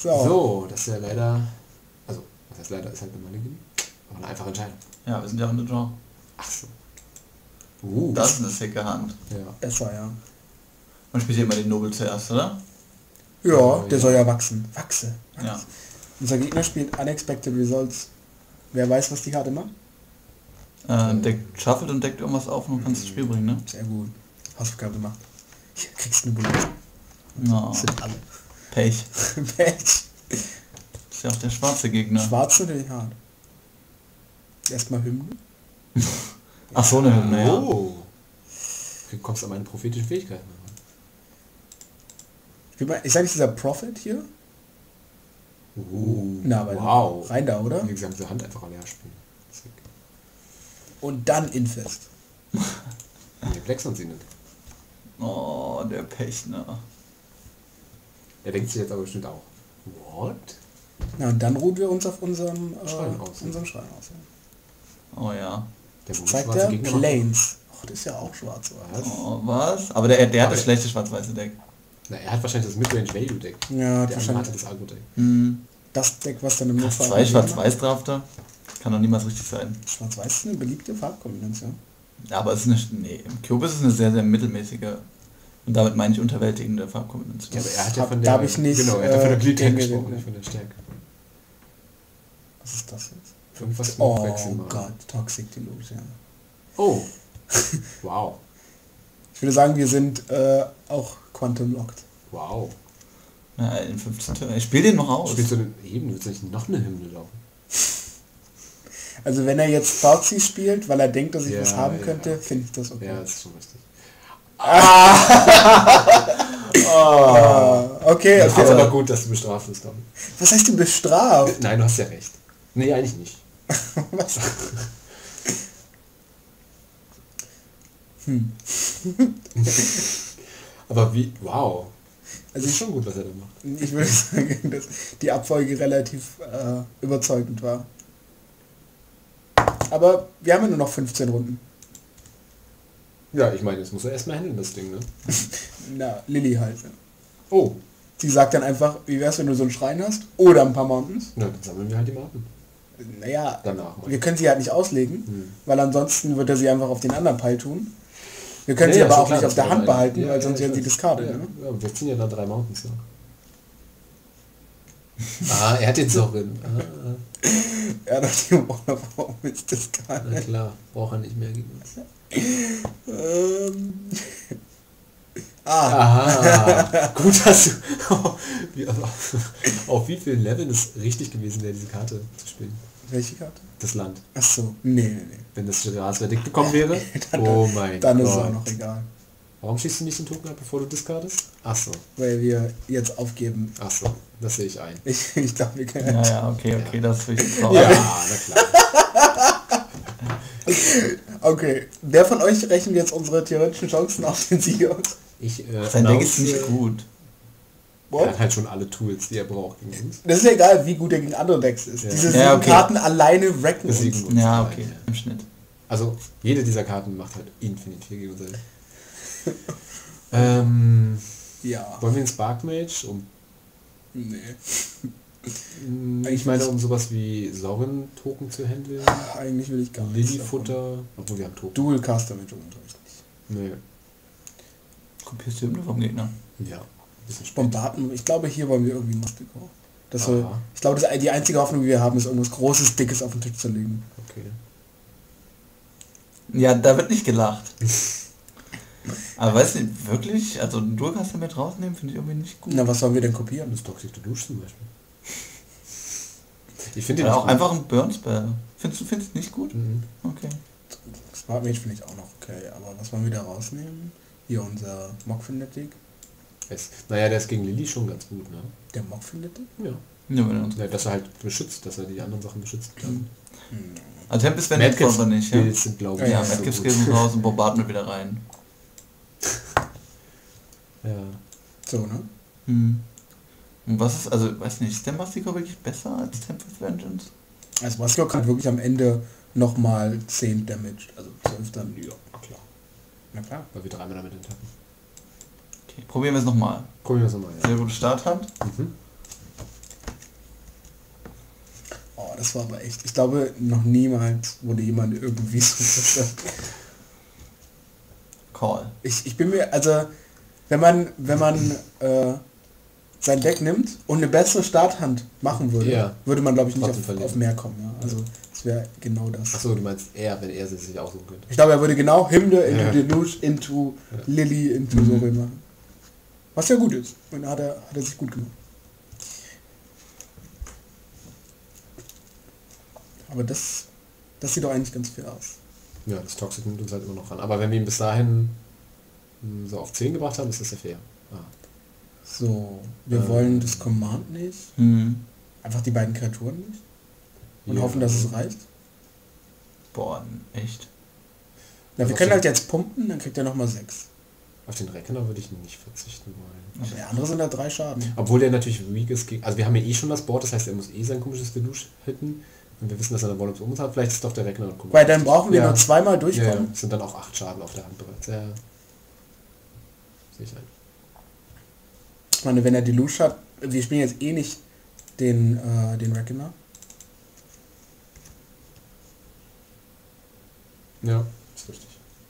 So, das ist ja leider... Also, was heißt leider, ist halt eine Mulligan. Aber eine einfache Entscheidung. Ja, wir sind ja auch in der Draw. Ach so. Das ist eine sicke Hand. Ja. Besser, ja. Man spielt ja immer den Nobel zuerst, oder? Ja, der soll ja wachsen. Wachse. Ja. Unser Gegner spielt Unexpected Results. Wer weiß, was die Karte macht? Deckt shuffelt und deckt irgendwas auf und kannst das Spiel bringen, ne? Sehr gut. Hausaufgabe gemacht. Hier kriegst du eine Bulle. No. Das sind alle. Pech. Pech. Das ist ja auch der schwarze Gegner. Schwarz natürlich hart. Erstmal Hymne. Ach so, eine Hymne, ja. Oh. Du kommst an meine prophetischen Fähigkeiten. Ich sag nicht dieser Prophet hier? Na, aber wow. rein da, oder? Die gesamte Hand einfach leer spielen. Sick. Und dann Infest. Nee, Blackstone sie nicht. Oh, der Pechner. Er denkt sich jetzt aber bestimmt auch. What? Na, und dann ruhen wir uns auf unserem Schrein aus. Unserem Schrein aus. Ja. Oh ja. Der Zeigt der Planes. Ach, das ist ja auch schwarz. Was? Oh, was? Aber der hat das schlechte schwarz-weiße Deck. Na, er hat wahrscheinlich das Midrange Value Deck. Ja, Der andere wahrscheinlich hatte das Agro Deck. das Deck, was dann im Hast Notfall... zwei Schwarz-Weiß-Drafter? Kann doch niemals richtig sein. Schwarz-Weiß ist eine beliebte Farbkombination. Ja, aber es ist eine... Nee, im Cube ist es eine sehr, sehr mittelmäßige... Und damit meine ich unterwältigende Farbkombination. Ja, aber er hat ja Hab- von da der... hab ich nicht, genau, er hat ja von der Gliedheit gegen gesprochen, geredet, nicht von der Stärke. Was ist das jetzt? Irgendwas Oh wechseln machen. Gott, Toxic Delusion. Ja. Oh. Wow. Ich würde sagen, wir sind auch Quantum Locked. Wow. Ja, in 15 Turnen. Ich spiele den noch aus. Spielst du denn eben? Willst du nicht noch eine Hymne laufen? Also wenn er jetzt Fauci spielt, weil er denkt, dass ich Ja, was haben ja. könnte, finde ich das okay. Ja, das ist schon richtig. Okay, Das ist okay. aber gut, dass du bestraft bist, Tom. Was heißt du bestraft? Nein, du hast ja recht. Nee, eigentlich nicht. Was? Aber wie... Wow. Also Das ist schon gut, was er da macht. Ich würde sagen, dass die Abfolge relativ überzeugend war. Aber wir haben ja nur noch 15 Runden. Ja, ich meine, jetzt muss er erstmal handeln, das Ding, ne? Na, Lilly halt. Ja. Oh. Die sagt dann einfach, wie wär's, wenn du so einen Schrein hast? Oder ein paar Mountains? Na, dann sammeln wir halt die Marken. Naja, Danach mal. wir können sie halt nicht auslegen, weil ansonsten wird er sie einfach auf den anderen Pile tun. Wir können Ja, sie ja, aber schon auch klar, nicht auf dass der wir Hand dann behalten, ja, weil ja, sonst ich werden sie weiß. discarded. Ja, Ne? ja, wir ziehen ja dann 3 Mountains nach. Ah, er hat den Sorin. Ja, doch die Waterform ist Na discarded. klar, braucht er nicht mehr gegen uns. Aha, gut, dass du... auf wie vielen Leveln ist richtig gewesen wäre, diese Karte zu spielen? Welche Karte? Das Land. Ach so, nee. Wenn das Gras Reddick bekommen wäre? Dann, Oh mein dann Gott. ist es auch noch egal. Warum schießt du nicht den Token ab, bevor du discardest? Ach so, Weil wir jetzt aufgeben. ach so, das sehe ich ein. Ich glaube, wir können... Ja, ja, okay, das ist richtig traurig. Ja, na klar. Okay, wer von euch rechnet jetzt unsere theoretischen Chancen auf den Sieg aus? Ich, Sein Deck ist announce- nicht gut. Er hat halt schon alle Tools, die er braucht gegen uns. Das ist ja egal, wie gut er gegen andere Decks ist. Ja. Diese Ja, 7 okay. Karten alleine wrecken Besiegen uns. uns. Ja, okay, im Schnitt. Also, jede dieser Karten macht halt infinit viel gegen uns. Ja. Wollen wir einen Spark Mage? Nee. Ich meine, um sowas wie Sorin-Token zu handeln. Eigentlich will ich gar nicht. Lily-Futter. Obwohl wir haben Token. Dual Caster mit nicht. Nee. Kopierst du Hymne vom Gegner? Ja. Bisschen spät. Bombarden, ich glaube, hier wollen wir irgendwie Mystical. Das soll, Aha. ich glaube, das, die einzige Hoffnung, die wir haben, ist irgendwas Großes, Dickes auf den Tisch zu legen. Okay. Ja, da wird nicht gelacht. Aber weißt du, wirklich, also einen Dualcaster mit rausnehmen, finde ich irgendwie nicht gut. Na, was sollen wir denn kopieren? Das Toxic Deluge zum Beispiel. Ich finde den Oder auch gut. einfach ein Burn-Spell. Findest du nicht gut? Mhm. Okay. Smart Mage finde ich auch noch okay, aber was wollen wir da rausnehmen? Hier unser Mock Fanatic. Naja, der ist gegen Lily schon ganz gut, ne? Der Mock Fanatic? Ja. Ja, wenn er uns- Ja, dass er halt beschützt, dass er die anderen Sachen beschützen kann. Also Tempest wäre nett, aber nicht, ja? Skills sind, glaube ich, Ja, nicht so Madcap gut. Skills sind raus und Bombard mit wieder rein. Ja. So, ne? Und was ist, also, weiß nicht, ist der Mastico wirklich besser als Tempest Vengeance? Also Masklock hat wirklich am Ende nochmal 10 Damage. Also 12 dann. Ja, klar. Na klar. Weil wir 3-mal damit enttappen. Okay, probieren wir es nochmal. Probieren wir es nochmal, ja. Sehr gute Starthand. Mhm. das war aber echt. Ich glaube, noch niemals wurde jemand irgendwie so zerstört. Call. Ich bin mir, also, wenn man sein Deck nimmt und eine bessere Starthand machen würde, Ja. würde man, glaube ich, nicht Trotzdem verlieren. auf mehr kommen. Ja? Also, das wäre genau das. Achso, du meinst er, wenn er sie sich aussuchen könnte. Ich glaube, er würde genau Hymne into Ja. Deluge, into Lily, into so machen. Was ja gut ist. Und hat er sich gut gemacht. Aber das sieht doch eigentlich ganz fair aus. Ja, das Toxic nimmt uns halt immer noch ran. Aber wenn wir ihn bis dahin so auf 10 gebracht haben, ist das ja fair. Ah. So, wir wollen das Command nicht. Einfach die beiden Kreaturen nicht. Und Ja. hoffen, dass es reicht. Boah, echt. Na, wir Also können auf halt jetzt pumpen, dann kriegt er nochmal 6. Auf den Reckoner würde ich nicht verzichten wollen. Aber der andere sind halt 3 Schaden. Obwohl der natürlich weak ist gegen... Also wir haben ja eh schon das Board, das heißt, er muss eh sein komisches Deluge hitten. Und wir wissen, dass er eine Volumes um hat. Vielleicht ist doch der Reckoner und Weil dann brauchen wir Ja. noch zweimal Ja, durchkommen. ja. Sind dann auch 8 Schaden auf der Hand bereits. Ja. Sehe ich ein. Ich meine, wenn er Deluge hat, wir spielen jetzt eh nicht den Reckoner. Ja, ist richtig.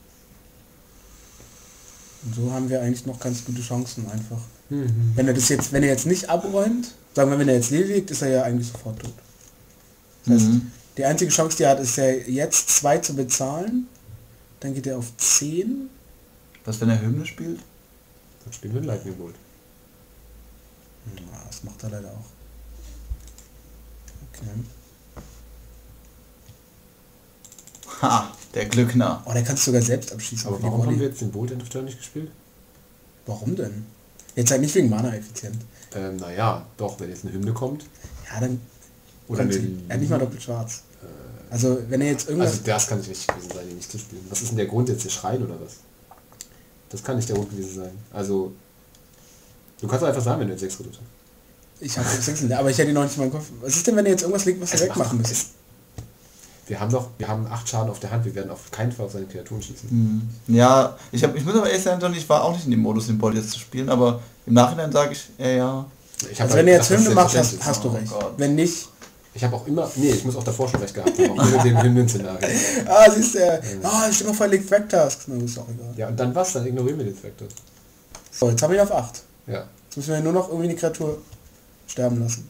Und so haben wir eigentlich noch ganz gute Chancen einfach. Mhm. Wenn er jetzt nicht abräumt, sagen wir, wenn er jetzt legt, ist er ja eigentlich sofort tot. Das heißt, die einzige Chance, die er hat, ist ja jetzt 2 zu bezahlen. Dann geht er auf 10. Was, wenn er Hymne spielt? Dann spielen wir Lightning Bolt. Ja, das macht er leider auch. Okay. Ha, der Glückner. Oh, der kannst du sogar selbst abschießen. Aber für die warum haben Volley. wir jetzt den Bolt End of Turn nicht gespielt? Warum denn? Jetzt halt nicht wegen Mana-Effizient. Naja, doch, wenn jetzt eine Hymne kommt. Ja, dann Oder eine... er hat nicht mal doppelt schwarz. Also wenn er jetzt irgendwas... Also das kann nicht richtig gewesen sein, ihn nicht zu spielen. Was ist denn der Grund jetzt, der Schreien oder was? Das kann nicht der Grund gewesen sein. Also, du kannst doch einfach sagen, wenn du jetzt 6 Redukte hast. Ich habe 6, aber ich hätte ihn noch nicht mal im Kopf. Was ist denn, wenn er jetzt irgendwas legt, was er Es wegmachen macht- müsste? Wir haben 8 Schaden auf der Hand, wir werden auf keinen Fall auf seine Kreaturen schießen. Ja, ich muss aber ehrlich sagen, John, ich war auch nicht in dem Modus, den Bolt jetzt zu spielen, aber im Nachhinein sage ich, ja. Ich hab Also halt wenn er jetzt gedacht, Hymne dass macht, das selbstverständlich hast du Oh recht. Gott. Wenn nicht... ist. Ich habe auch immer... Nee, ich muss auch davor schon recht gehabt haben, auch mit dem Hymnen-Szenario. Siehst du, ich stell mal vor, er legt Vectors. Na, ist auch egal. Ja, und dann was? Dann ignorieren wir den Vector. So, jetzt haben wir ihn auf 8. Ja. Jetzt müssen wir nur noch irgendwie eine Kreatur sterben lassen.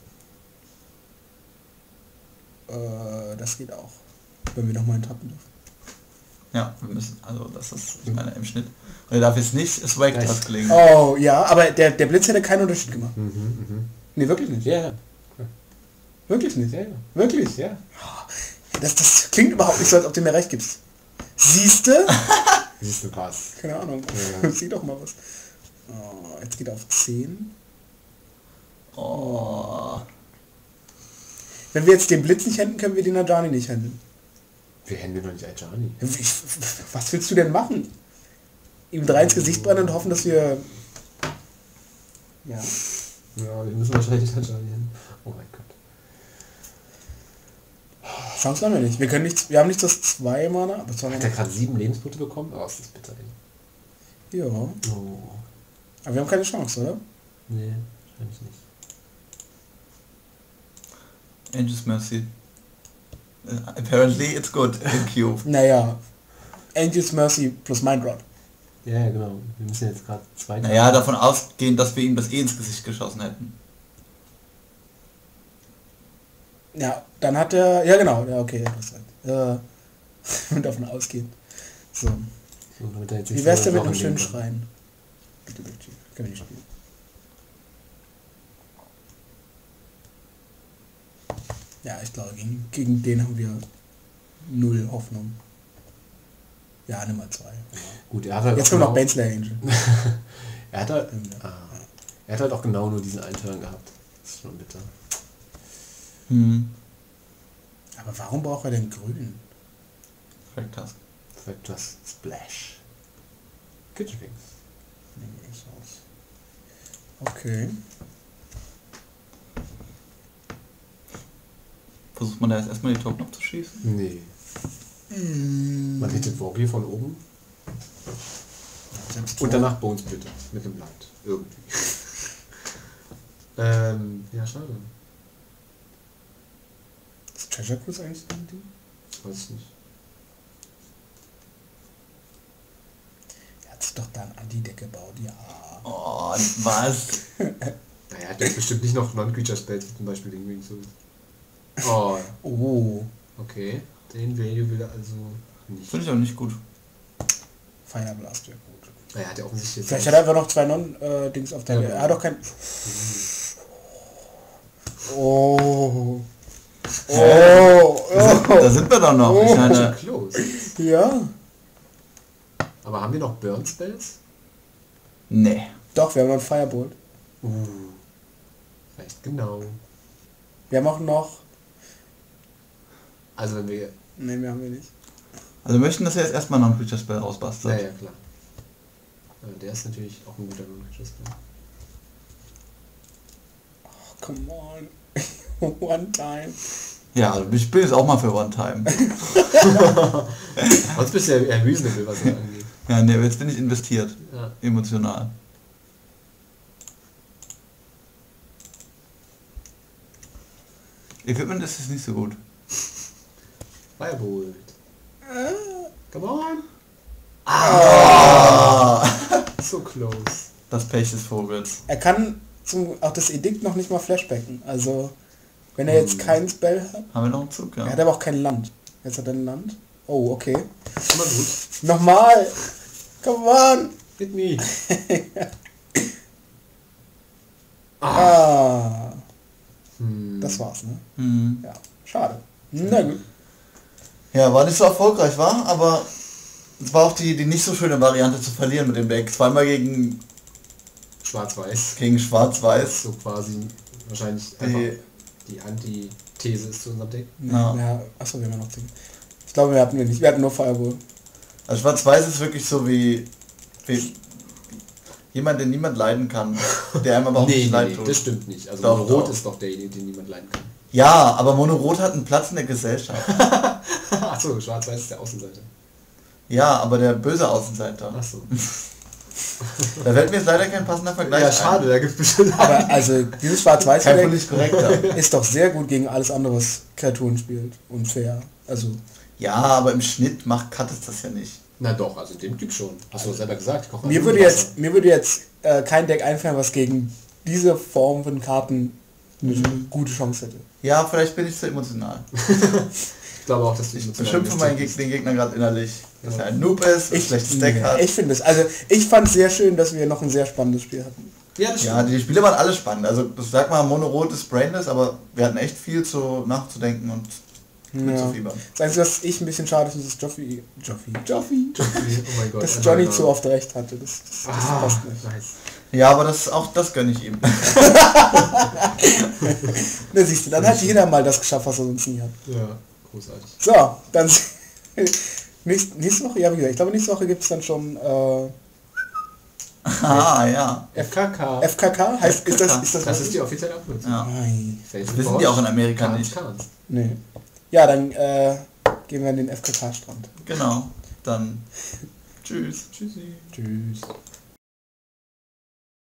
Das geht auch. Wenn wir nochmal tappen dürfen. Ja, wir müssen, also das ist, ich meine, im Schnitt. Und er darf jetzt nicht das Wake das gelingen. Oh, ja, aber der Blitz hätte keinen Unterschied gemacht. Nee, wirklich nicht. Ja, ja. Wirklich nicht. Ja, ja. Wirklich? Ja. Das klingt überhaupt nicht so, als ob du mir recht gibst. Siehste? Siehst du was? Keine Ahnung. Ja. Sieh doch mal was. Oh, jetzt geht er auf 10. Oh. Wenn wir jetzt den Blitz nicht händen, können wir den Ajani nicht handeln. Wir händeln doch nicht Ajani. Was willst du denn machen? Ihm 3 ins Gesicht brennen und hoffen, dass wir... Ja. Ja, wir müssen wahrscheinlich nicht Ajani händeln. Oh mein Gott. Chancen haben wir nicht. Wir haben nicht das 2 Mana, aber 2 Hat Mana. er gerade 7 Lebenspunkte bekommen? Oh, ist das bitter, ey. Ja. Oh. Aber wir haben keine Chance, oder? Nee, wahrscheinlich nicht. Angel's Mercy. Apparently it's good in Cube. Naja. Angel's Mercy plus Mindrod. Ja, ja, genau. Wir müssen jetzt gerade 2... Naja, davon ausgehen, dass wir ihm das ins Gesicht geschossen hätten. Ja, dann hat er... Ja, genau. Ja, okay. Du hast recht. Und davon ausgeht. So. So, damit er jetzt Wie nicht wär's so denn mit Sachen einem schönen nehmen kann. Schrein? Bitte, bitte. Können wir nicht spielen. Ja, ich glaube, gegen den haben wir 0 Hoffnung. Ja, nimm mal 2. Gut, er hat halt Jetzt auch kommt noch genau, Baneslayer Angel. er hat halt auch genau nur diesen einen Turn gehabt. Das ist schon bitter. Aber warum braucht er denn grün? Fractask. Vectors Splash. Kitchen Wings. Nehmen wir das aus. Okay. Versucht man da jetzt erstmal die Token abzuschießen? Nee. Man hittet Vogie von oben Selbst und danach Bones bitte. Mit dem Land. Irgendwie. Ja, schade. Ist Treasure Cruise eigentlich so ein Ding? Weiß ich nicht. Er hat sich doch da ein Anti-Deck gebaut, ja. Oh, was? Naja, er hat jetzt bestimmt nicht noch Non-Creature-Spells, wie zum Beispiel den Ring Souls. Oh, Oh, okay. Den Value will er also nicht. Finde ich auch nicht gut. Fire Blast wäre gut. Er hat ja offensichtlich jetzt... Vielleicht hat er einfach noch 2 Non-Dings auf der... Ja, Er hat doch kein... Oh. Oh. Da sind wir doch noch. Ich Oh. meine, Close. Ja. Aber haben wir noch Burn Spells? nee. Doch, wir haben noch einen Firebolt. Vielleicht genau. Wir haben auch noch... Also wenn wir... Ne, wir haben wir nicht. Also wir möchten, dass er jetzt erstmal noch ein Creature Spell rausbastelt. Ja, klar. Der ist natürlich auch ein guter Non-Creature-Spell. Oh, come on. One time. Ja, also ich bin jetzt auch mal für One Time. Sonst bist du ja eher reasonable, was das angeht. Ja, nee, jetzt bin ich investiert. Ja. Emotional. Equipment ist jetzt nicht so gut. Firebolt. Come on. So close. Das Pech des Vogels. Er kann auch das Edikt noch nicht mal flashbacken. Also, wenn er jetzt keinen Spell hat. Haben wir noch einen Zug, ja? Er hat aber auch kein Land. Jetzt hat er ein Land. Oh, okay. Immer gut. Nochmal. Come on. Hit me. Ah. Hm. Das war's, ne? Mhm. Ja. Schade. Na gut. Ja, war nicht so erfolgreich, war, aber es war auch die nicht so schöne Variante zu verlieren mit dem Deck. Zweimal gegen Schwarz-Weiß. Schwarz-Weiß. So quasi wahrscheinlich einfach die Antithese ist zu unserem Deck. Ja. Ja. Achso, wir haben ja noch 10. Ich glaube, wir hatten nicht. Wir hatten nur Fireball. Also Schwarz-Weiß ist wirklich so wie jemand, den niemand leiden kann, der einem aber auch nicht leid tut. Das stimmt nicht. Also Doch, Rot doch. ist doch derjenige, den niemand leiden kann. Ja, aber Mono-Rot hat einen Platz in der Gesellschaft. Achso, Schwarz-Weiß ist der Außenseiter. Ja, aber der böse Außenseiter. Achso. Da fällt mir jetzt leider kein passender Vergleich Ja, schade, da gibt es bestimmt... Aber also, dieses schwarz-weiß Kein Deck völlig korrekter. ist doch sehr gut gegen alles andere, was Kreaturen spielt. Und fair. Also, Ja, aber im Schnitt cut es das ja nicht. Na doch, also dem gibt schon. Hast du doch selber gesagt. Ich koche mir nur würde Wasser. jetzt kein Deck einfallen, was gegen diese Form von Karten eine gute Chance hätte. Ja, vielleicht bin ich zu emotional. Ich glaube auch, dass du Ich beschimpfe den Gegner gerade innerlich, dass er ein Noob ist, ein schlechtes Deck Nee, hat. ich finde es. Also, ich fand es sehr schön, dass wir noch ein sehr spannendes Spiel hatten. Ja, das Ja, stimmt. die Spiele waren alle spannend. Also sag mal, Mono-Rot ist brainless, aber wir hatten echt viel nachzudenken und mitzufiebern. Das Einzige, was ich ein bisschen schade finde, ist Joffi. Oh mein Gott. Dass ein Johnny neuer. zu oft recht hatte. Das passt nicht. Nice. Ja, aber das gönne ich ihm. Na siehst du, dann hat jeder mal das geschafft, was er sonst nie hat. Ja, großartig. So, dann nächste Woche, ja wie gesagt, ich glaube nächste Woche gibt es dann schon Ja. FKK. FKK. Heißt, ist das Das ist die offizielle Abkürzung. Ja. Nein. Facebook Wissen die auch in Amerika Kahns, nicht. Kahns. Nee. Ja, dann gehen wir an den FKK-Strand. Genau. Dann tschüss. Tschüssi. Tschüss.